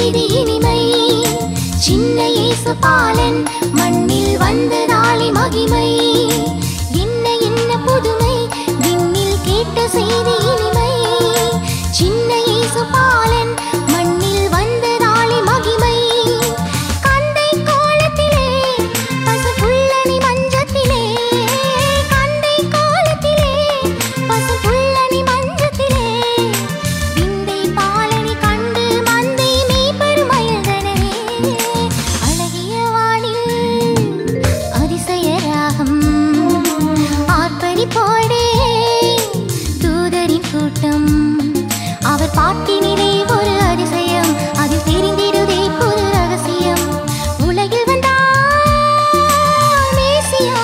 செய்தி இனிமை. சின்ன இயேசு பாலன் மண்ணில் வந்ததாலே மகிமை. என்ன என்ன புதுமை விண்ணில் கேட்ட செய்தி இனிமை. சின்ன இயேசு பாலன் மண்ணில் வந்ததாலே மகிமை. கந்தை கோலத்திலே பசும்புல்லணி மஞ்சத்திலே. கந்தை கோலத்திலே பசும்புல்லணி மஞ்சத்திலே. விந்தை பாலனை கண்டு மந்தை மேய்ப்பரும் மகிழ்ந்தனரே. அழகிய வானில் அதிசய ராகம் ஆர்ப்பரிப்போடே தூதரின் கூட்டம். அவர் பாட்டினிலே ஒரு அதிசயம், அதில் தெரிந்திடுதே புது ரகசியம். உலகில் வந்தார் மேசியா,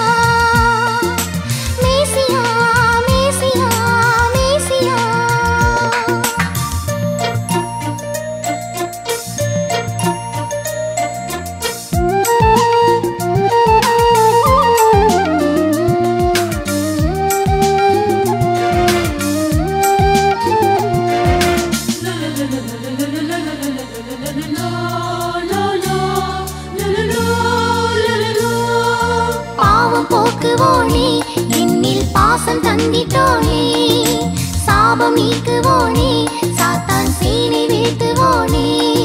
மேசியா, மேசியா, மேசியா. பாவம் போக்குவோனே, என்னில் பாசம் தந்திட்டோனே. சாபம் நீக்குவோனே, சாத்தான் சேனை வீழ்த்துவோனே.